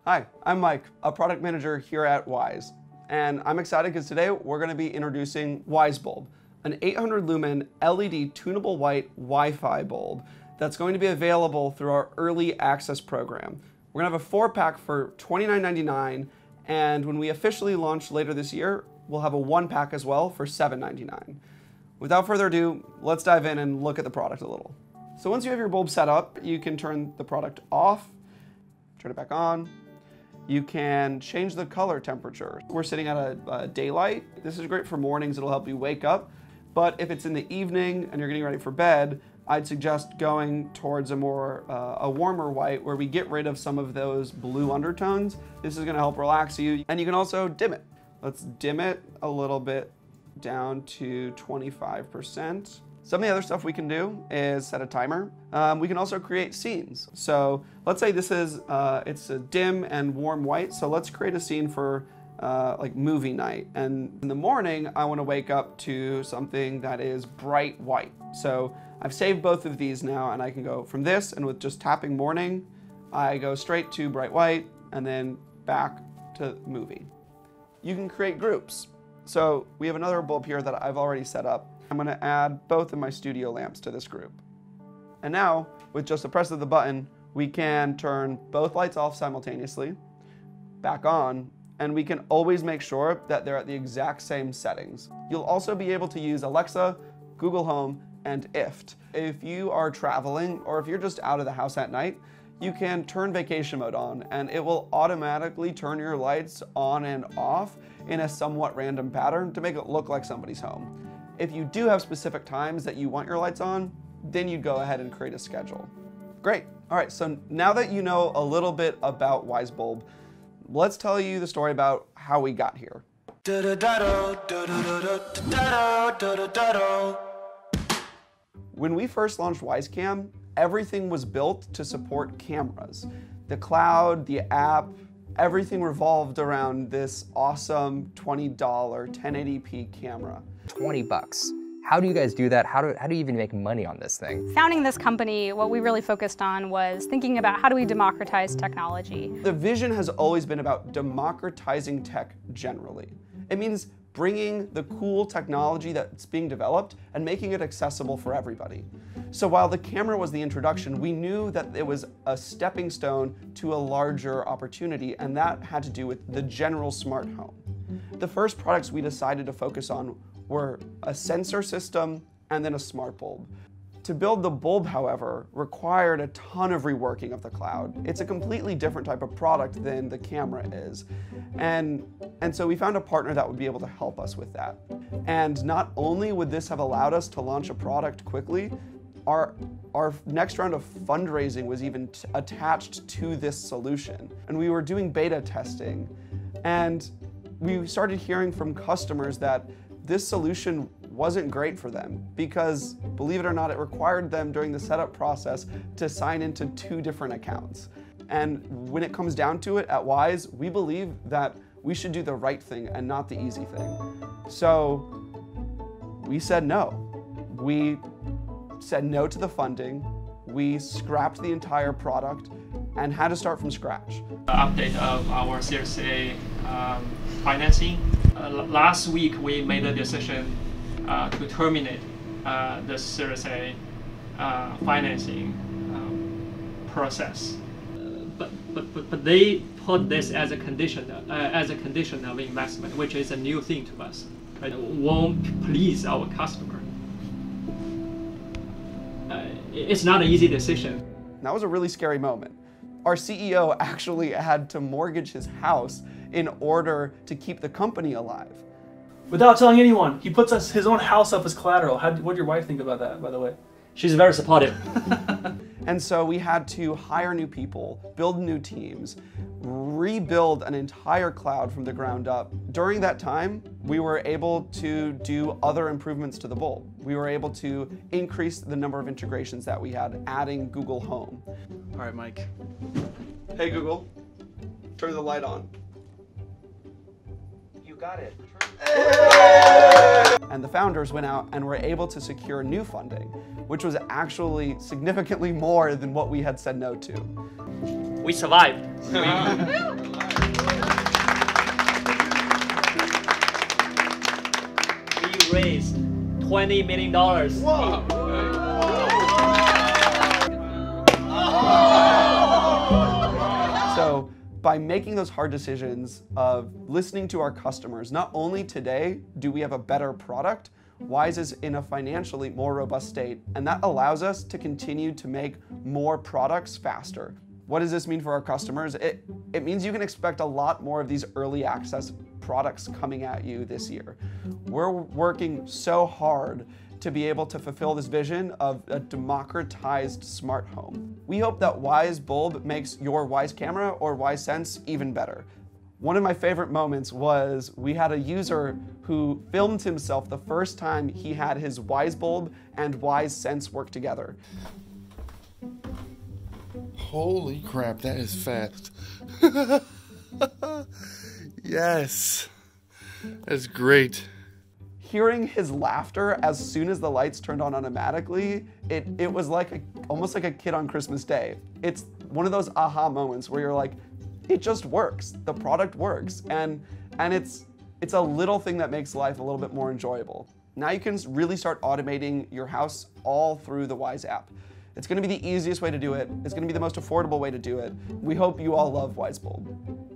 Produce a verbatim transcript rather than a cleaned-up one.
Hi, I'm Mike, a product manager here at Wyze, and I'm excited because today we're going to be introducing WyzeBulb, an eight hundred lumen L E D tunable white Wi-Fi bulb that's going to be available through our early access program. We're going to have a four pack for twenty-nine ninety-nine, and when we officially launch later this year, we'll have a one pack as well for seven ninety-nine. Without further ado, let's dive in and look at the product a little. So once you have your bulb set up, you can turn the product off, turn it back on. You can change the color temperature. We're sitting at a, a daylight. This is great for mornings. It'll help you wake up. But if it's in the evening and you're getting ready for bed, I'd suggest going towards a more uh, a warmer white where we get rid of some of those blue undertones. This is going to help relax you, and you can also dim it. Let's dim it a little bit down to twenty-five percent. Some of the other stuff we can do is set a timer. Um, we can also create scenes. So let's say this is, uh, it's a dim and warm white. So let's create a scene for uh, like movie night. And in the morning, I wanna wake up to something that is bright white. So I've saved both of these now, and I can go from this, and with just tapping morning, I go straight to bright white and then back to movie. You can create groups. So we have another bulb here that I've already set up. I'm gonna add both of my studio lamps to this group. And now, with just the press of the button, we can turn both lights off simultaneously, back on, and we can always make sure that they're at the exact same settings. You'll also be able to use Alexa, Google Home, and I F T. If you are traveling, or if you're just out of the house at night, you can turn vacation mode on, and it will automatically turn your lights on and off in a somewhat random pattern to make it look like somebody's home. If you do have specific times that you want your lights on, then you'd go ahead and create a schedule. Great. All right, so now that you know a little bit about WyzeBulb, let's tell you the story about how we got here. When we first launched WyzeCam, everything was built to support cameras. The cloud, the app, everything revolved around this awesome twenty dollar ten eighty p camera. twenty bucks. How do you guys do that? How do, how do you even make money on this thing? Founding this company, what we really focused on was thinking about how do we democratize technology. The vision has always been about democratizing tech generally. It means bringing the cool technology that's being developed and making it accessible for everybody. So while the camera was the introduction, we knew that it was a stepping stone to a larger opportunity, and that had to do with the general smart home. The first products we decided to focus on were a sensor system and then a smart bulb. To build the bulb, however, required a ton of reworking of the cloud. It's a completely different type of product than the camera is. And, and so we found a partner that would be able to help us with that. And not only would this have allowed us to launch a product quickly, our, our next round of fundraising was even t attached to this solution. And we were doing beta testing. And we started hearing from customers that this solution wasn't great for them because, believe it or not, it required them during the setup process to sign into two different accounts. And when it comes down to it at Wyze, we believe that we should do the right thing and not the easy thing. So we said no. We said no to the funding. We scrapped the entire product and had to start from scratch. Update of our Series A um, financing. Uh, last week we made a decision uh, to terminate uh, the Series A uh, financing um, process. Uh, but, but, but, but they put this as a condition, uh, as a condition of investment, which is a new thing to us. Right? It won't please our customer. Uh, it's not an easy decision. That was a really scary moment. Our C E O actually had to mortgage his house in order to keep the company alive. Without telling anyone, he puts us, his own house up as collateral. How, what did your wife think about that, by the way? She's very supportive. And so we had to hire new people, build new teams, rebuild an entire cloud from the ground up. During that time, we were able to do other improvements to the bulb. We were able to increase the number of integrations that we had, adding Google Home. All right, Mike. Hey Google, turn the light on. You got it. And the founders went out and were able to secure new funding, which was actually significantly more than what we had said no to. we survived. We, we raised twenty million dollars. Whoa. So by making those hard decisions of listening to our customers, not only today do we have a better product, Wise is in a financially more robust state, and that allows us to continue to make more products faster. What does this mean for our customers? It, it means you can expect a lot more of these early access products coming at you this year. We're working so hard to be able to fulfill this vision of a democratized smart home. We hope that Wise Bulb makes your Wise Camera or Wise Sense even better. One of my favorite moments was we had a user who filmed himself the first time he had his Wise Bulb and Wise Sense work together. Holy crap, that is fast. Yes, that's great. Hearing his laughter as soon as the lights turned on automatically, it, it was like a, almost like a kid on Christmas Day. It's one of those aha moments where you're like, it just works. The product works. And, and it's, it's a little thing that makes life a little bit more enjoyable. Now you can really start automating your house all through the Wise app. It's gonna be the easiest way to do it. It's gonna be the most affordable way to do it. We hope you all love Wise Bulb.